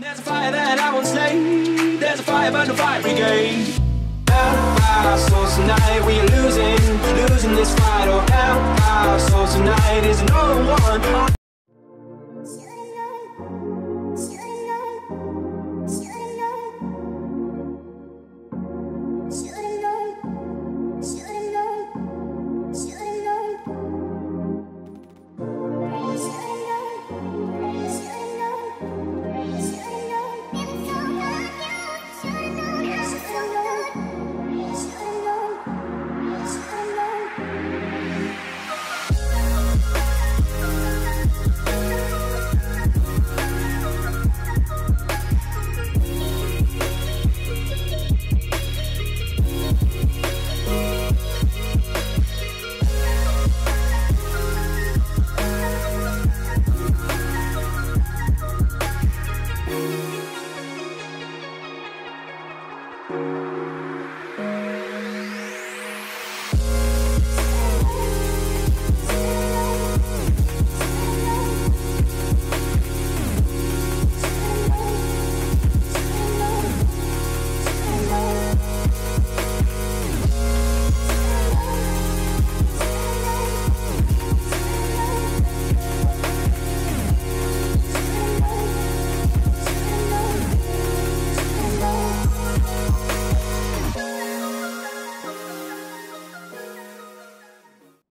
There's a fire that I won't slay. There's a fire burn the fire brigade. Help our souls tonight, we are losing this fight. Oh, help our souls tonight, is no one.